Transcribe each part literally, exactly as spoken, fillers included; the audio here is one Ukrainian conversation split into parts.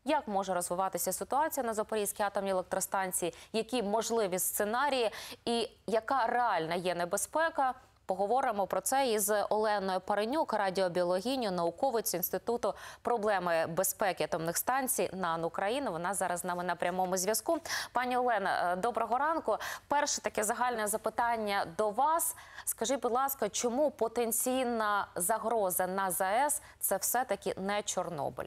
Як може розвиватися ситуація на Запорізькій атомній електростанції, які можливі сценарії і яка реальна є небезпека? Поговоримо про це із Оленою Паренюк, радіобіологиню, науковицю Інституту проблеми безпеки атомних станцій НАН України. Вона зараз з нами на прямому зв'язку. Пані Олена, доброго ранку. Перше таке загальне запитання до вас. Скажіть, будь ласка, чому потенційна загроза на ЗАЕС – це все-таки не Чорнобиль?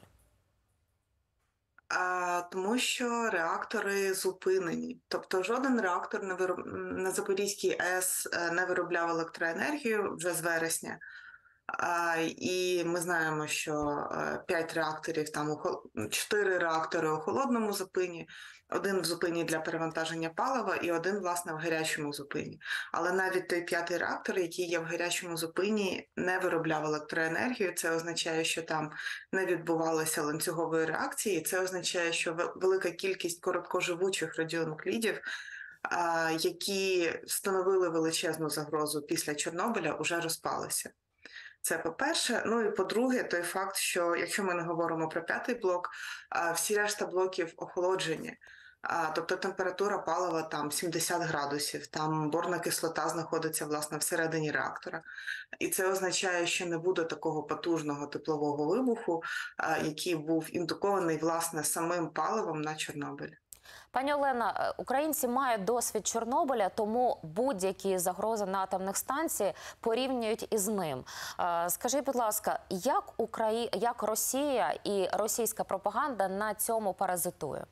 А, тому що реактори зупинені. Тобто жоден реактор на, вироб... на Запорізькій АЕС не виробляв електроенергію вже з вересня. А, і ми знаємо, що п'ять реакторів, там чотири реактори у холодному зупині, один в зупині для перевантаження палива і один, власне, в гарячому зупині. Але навіть той п'ятий реактор, який є в гарячому зупині, не виробляв електроенергію. Це означає, що там не відбувалося ланцюгової реакції. Це означає, що велика кількість короткоживучих радіонуклідів, які становили величезну загрозу після Чорнобиля, уже розпалися. Це по-перше. Ну і по-друге, той факт, що якщо ми не говоримо про п'ятий блок, всі решта блоків охолоджені. Тобто температура палива там сімдесят градусів, там борна кислота знаходиться, власне, всередині реактора. І це означає, що не буде такого потужного теплового вибуху, який був індукований, власне, самим паливом на Чорнобиль. Пані Олена, українці мають досвід Чорнобиля, тому будь-які загрози на атомних станціях порівнюють із ним. Скажіть, будь ласка, як, Украї... як Росія і російська пропаганда на цьому паразитує?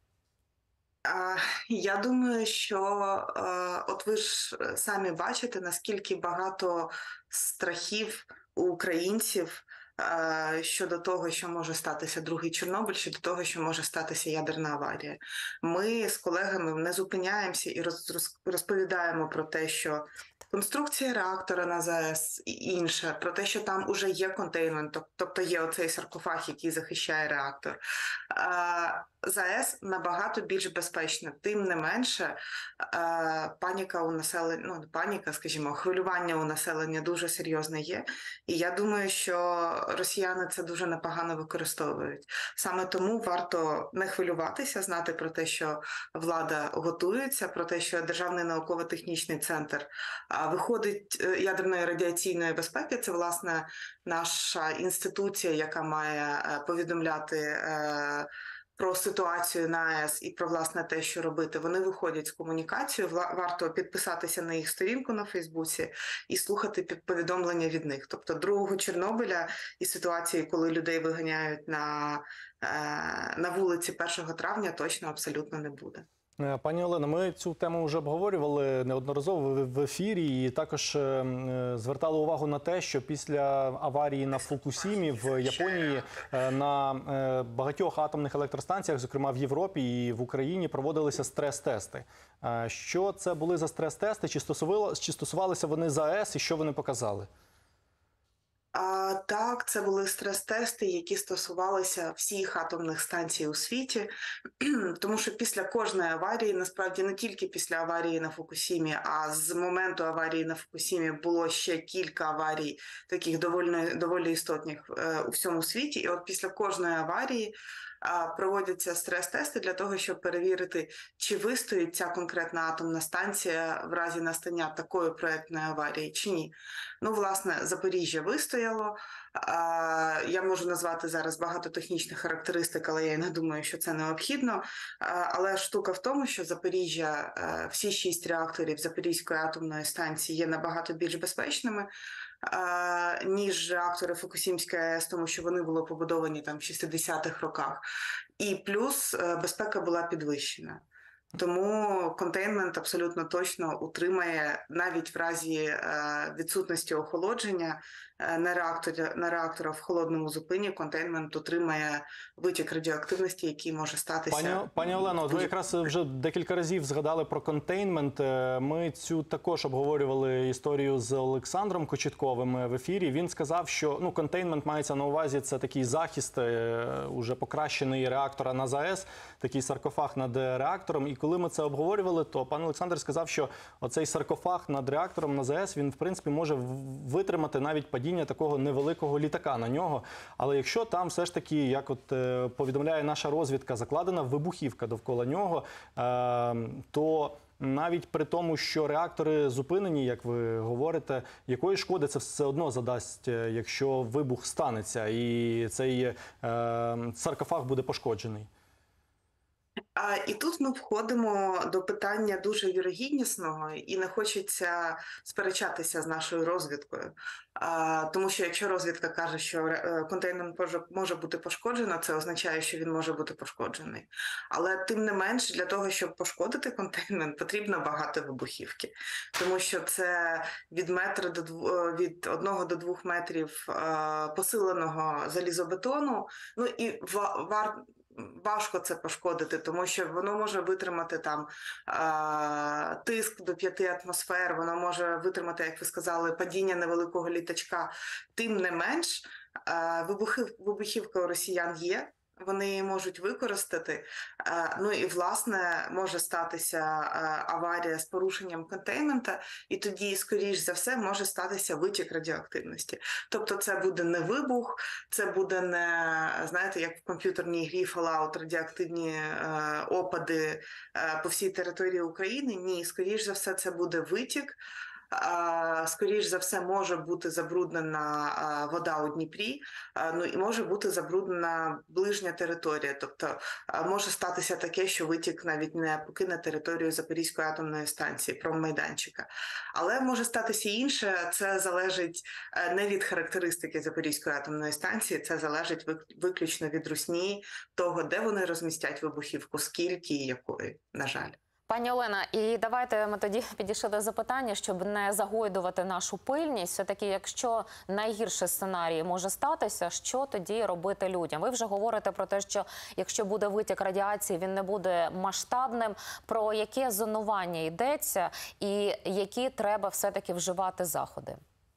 Я думаю, що от ви ж самі бачите, наскільки багато страхів у українців щодо того, що може статися другий Чорнобиль, щодо того, що може статися ядерна аварія. Ми з колегами не зупиняємося і розповідаємо про те, що конструкція реактора на ЗАЕС і інше, про те, що там уже є контейнмент, тобто є оцей саркофаг, який захищає реактор. ЗАЕС набагато більш безпечна. Тим не менше, паніка у населення, ну, паніка, скажімо, хвилювання у населення дуже серйозне є. І я думаю, що росіяни це дуже непогано використовують. Саме тому варто не хвилюватися, знати про те, що влада готується, про те, що Державний науково-технічний центр виходить ядерної радіаційної безпеки. Це, власне, наша інституція, яка має повідомляти про ситуацію на АЕС і про, власне, те, що робити. Вони виходять з комунікацією, варто підписатися на їх сторінку на Фейсбуці і слухати повідомлення від них. Тобто другого Чорнобиля і ситуації, коли людей виганяють на, на вулиці першого травня, точно абсолютно не буде. Пані Олено, ми цю тему вже обговорювали неодноразово в ефірі і також звертали увагу на те, що після аварії на Фукусімі в Японії на багатьох атомних електростанціях, зокрема в Європі і в Україні, проводилися стрес-тести. Що це були за стрес-тести, чи стосувалися, чи стосувалися вони ЗАЕС і що вони показали? А, так, це були стрес-тести, які стосувалися всіх атомних станцій у світі, тому що після кожної аварії, насправді не тільки після аварії на Фукусімі, а з моменту аварії на Фукусімі було ще кілька аварій, таких доволі, доволі істотних е, у всьому світі, і от після кожної аварії проводяться стрес-тести для того, щоб перевірити, чи вистоїть ця конкретна атомна станція в разі настання такої проєктної аварії, чи ні. Ну, власне, Запоріжжя вистояло. Я можу назвати зараз багато технічних характеристик, але я не думаю, що це необхідно. Але штука в тому, що Запоріжжя, всі шість реакторів Запорізької атомної станції є набагато більш безпечними, ніж реактори Фукусімської АЕС, тому що вони були побудовані там в шістдесятих роках. І плюс безпека була підвищена. Тому контейнмент абсолютно точно утримає, навіть в разі відсутності охолодження на реакторі, на реактора в холодному зупині, контейнмент утримає витік радіоактивності, який може статися. Пані, пані Олено, ви якраз вже декілька разів згадали про контейнмент. Ми цю також обговорювали історію з Олександром Кочетковим в ефірі. Він сказав, що ну, контейнмент мається на увазі, це такий захист уже покращений реактора на ЗАЕС, такий саркофаг над реактором. І коли ми це обговорювали, то пан Олександр сказав, що оцей саркофаг над реактором на ЗАЕС, він, в принципі, може витримати навіть падіння падіння такого невеликого літака на нього. Але якщо там все ж таки, як от е, повідомляє наша розвідка, закладена вибухівка довкола нього, е, то навіть при тому, що реактори зупинені, як ви говорите, якої шкоди це все одно задасть, якщо вибух станеться і цей е, саркофаг буде пошкоджений? А, і тут ми входимо до питання дуже вірогіднісного, і не хочеться сперечатися з нашою розвідкою. А, тому що якщо розвідка каже, що е, контейнер може, може бути пошкоджено, це означає, що він може бути пошкоджений. Але тим не менш, для того, щоб пошкодити контейнер, потрібно багато вибухівки. Тому що це від метра до дв... від одного до двох метрів е, посиленого залізобетону. Ну і ва... вар... важко це пошкодити, тому що воно може витримати там е, тиск до п'яти атмосфер, воно може витримати, як ви сказали, падіння невеликого літачка. Тим не менш, е, вибухів, вибухівка у росіян є, вони її можуть використати. Е, ну і, власне, може статися е, аварія з порушенням контейнмента, і тоді, скоріш за все, може статися витік радіоактивності. Тобто це буде не вибух, це буде не, знаєте, як в комп'ютерній грі Fallout, радіоактивні е, опади е, по всій території України. Ні, скоріш за все, це буде витік. Скоріш за все, може бути забруднена вода у Дніпрі, ну і може бути забруднена ближня територія. Тобто може статися таке, що витік навіть не покине територію Запорізької атомної станції, промайданчика. Але може статися інше, це залежить не від характеристики Запорізької атомної станції, це залежить виключно від русні, того, де вони розмістять вибухівку, скільки і якої, на жаль. Пані Олена, і давайте ми тоді підійшли до запитання, щоб не загойдувати нашу пильність. Все-таки, якщо найгірший сценарій може статися, що тоді робити людям? Ви вже говорите про те, що якщо буде витік радіації, він не буде масштабним. Про яке зонування йдеться і які треба все-таки вживати заходи?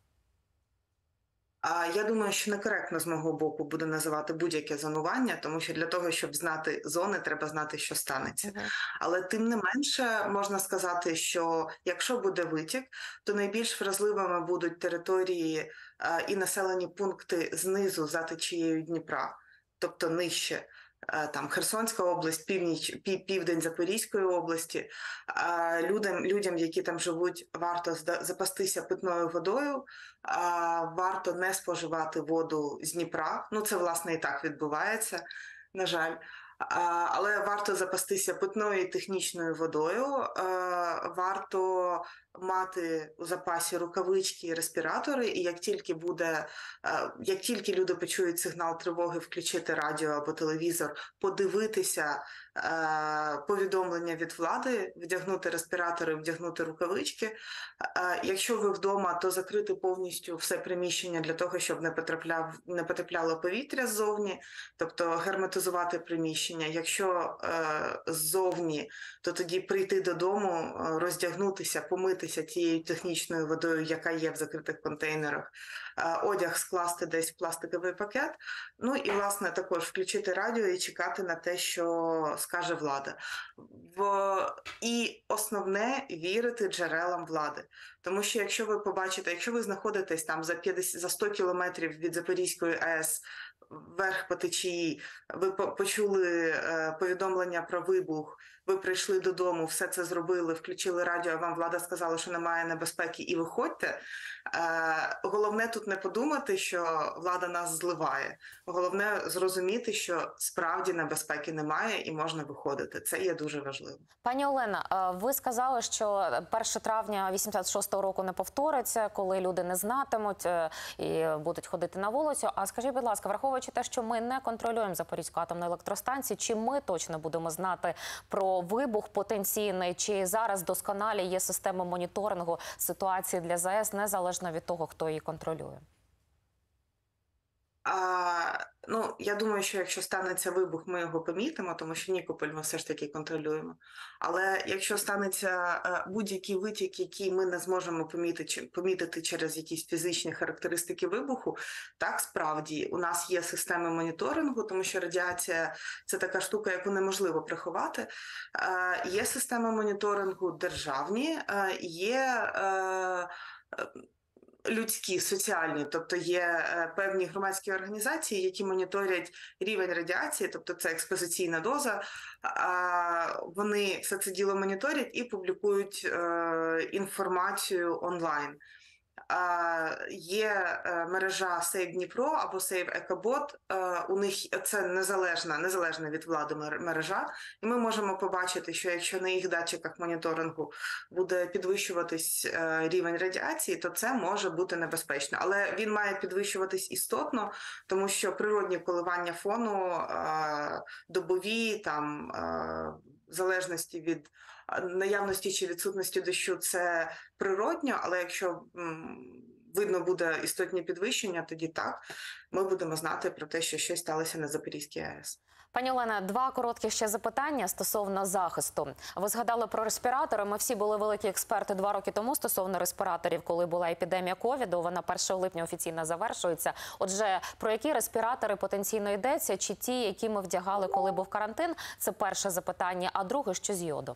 Я думаю, що некоректно з мого боку буде називати будь-яке зонування, тому що для того, щоб знати зони, треба знати, що станеться. Uh-huh. Але тим не менше можна сказати, що якщо буде витік, то найбільш вразливими будуть території а, і населені пункти знизу за течією Дніпра, тобто нижче. Там Херсонська область, північ, південь Запорізької області. Людям, людям, які там живуть, варто запастися питною водою, варто не споживати воду з Дніпра. Ну, це, власне, і так відбувається, на жаль. Але варто запастися питною і технічною водою, варто мати у запасі рукавички і респіратори, і як тільки буде, як тільки люди почують сигнал тривоги, включити радіо або телевізор, подивитися повідомлення від влади, вдягнути респіратори, вдягнути рукавички. Якщо ви вдома, то закрити повністю все приміщення для того, щоб не потрапляв, не потрапляло повітря ззовні, тобто герметизувати приміщення. Якщо ззовні, то тоді прийти додому, роздягнутися, помитися тією технічною водою, яка є в закритих контейнерах, одяг скласти десь в пластиковий пакет, ну і, власне, також включити радіо і чекати на те, що скаже влада. В... І основне – вірити джерелам влади. Тому що якщо ви побачите, якщо ви знаходитесь там за п'ятдесят, за сто кілометрів від Запорізької АЕС, вверх по течії, ви почули е, повідомлення про вибух, ви прийшли додому, все це зробили, включили радіо, вам влада сказала, що немає небезпеки, і виходьте. Е, головне тут не подумати, що влада нас зливає. Головне зрозуміти, що справді небезпеки немає і можна виходити. Це є дуже важливо. Пані Олена, ви сказали, що першого травня вісімдесят шостого року не повториться, коли люди не знатимуть і будуть ходити на вулицю. А скажіть, будь ласка, враховуючи те, що ми не контролюємо Запорізьку атомну електростанцію, чи ми точно будемо знати про вибух потенційний, чи зараз досконалі є система моніторингу ситуації для ЗАЕС, незалежно від того, хто її контролює? А, ну, я думаю, що якщо станеться вибух, ми його помітимо, тому що Нікополь ми все ж таки контролюємо. Але якщо станеться будь-який витік, який ми не зможемо помітити, помітити через якісь фізичні характеристики вибуху, так, справді, у нас є системи моніторингу, тому що радіація – це така штука, яку неможливо приховати. А, є системи моніторингу державні, а, є... А, людські, соціальні, тобто є е, певні громадські організації, які моніторять рівень радіації, тобто це експозиційна доза. А вони все це діло моніторять і публікують е, інформацію онлайн. Uh, є uh, мережа Save Дніпро або Save Екобот. Uh, у них це незалежна, незалежна від влади мережа, і ми можемо побачити, що якщо на їх датчиках моніторингу буде підвищуватись uh, рівень радіації, то це може бути небезпечно. Але він має підвищуватись істотно, тому що природні коливання фону, uh, добові, там, uh, в залежності від наявності чи відсутності дощу, це природньо, але якщо м, видно буде істотні підвищення, тоді так, ми будемо знати про те, що щось сталося на Запорізькій АЕС. Пані Олена, два короткі ще запитання стосовно захисту. Ви згадали про респіратори. Ми всі були великі експерти два роки тому стосовно респіраторів, коли була епідемія ковіду. Вона першого липня офіційно завершується. Отже, про які респіратори потенційно йдеться? Чи ті, які ми вдягали, коли був карантин? Це перше запитання. А друге, що з йодом?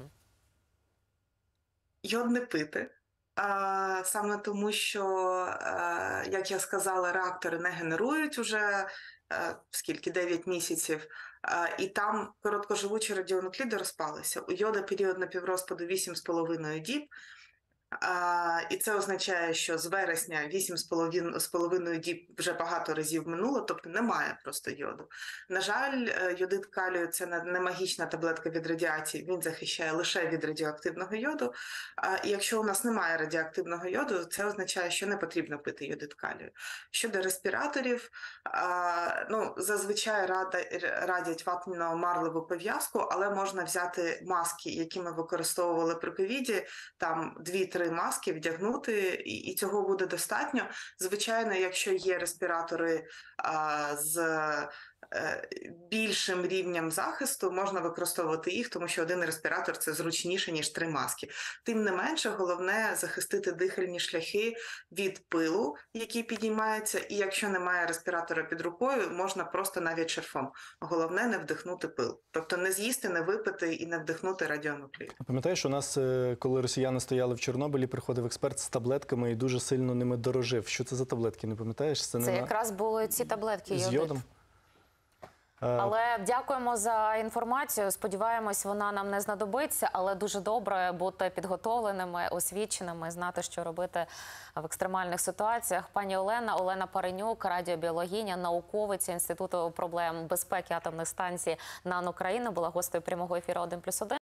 Йод не пити. А, саме тому, що, а, як я сказала, реактори не генерують уже а, скільки, дев'ять місяців, а, і там короткоживучі радіонукліди розпалися. У йода період напіврозпаду вісім з половиною діб. А, і це означає, що з вересня вісім з половиною діб вже багато разів минуло, тобто немає просто йоду. На жаль, йодид калію – це не магічна таблетка від радіації, він захищає лише від радіоактивного йоду. А, і якщо у нас немає радіоактивного йоду, це означає, що не потрібно пити йодид калію. Щодо респіраторів, а, ну, зазвичай радять ватно-марлеву пов'язку, але можна взяти маски, які ми використовували при ковіді, там дві-три маски вдягнути, і, і цього буде достатньо. Звичайно, якщо є респіратори а, з е, більшим рівнем захисту, можна використовувати їх, тому що один респіратор – це зручніше, ніж три маски. Тим не менше, головне захистити дихальні шляхи від пилу, який підіймається, і якщо немає респіратора під рукою, можна просто навіть шарфом. Головне – не вдихнути пил. Тобто не з'їсти, не випити і не вдихнути радіонукліди. Пам'ятаєш, у нас, коли росіяни стояли в Чорнобилі, приходив експерт з таблетками і дуже сильно ними дорожив. Що це за таблетки, не пам'ятаєш? Це, це це не якраз були ці таблетки з йодом. Але дякуємо за інформацію. Сподіваємось, вона нам не знадобиться, але дуже добре бути підготовленими, освіченими, знати, що робити в екстремальних ситуаціях. Пані Олена, Олена Паренюк, радіобіологиня, науковиця Інституту проблем безпеки атомних станцій НАН України, була гостею прямого ефіру один плюс один.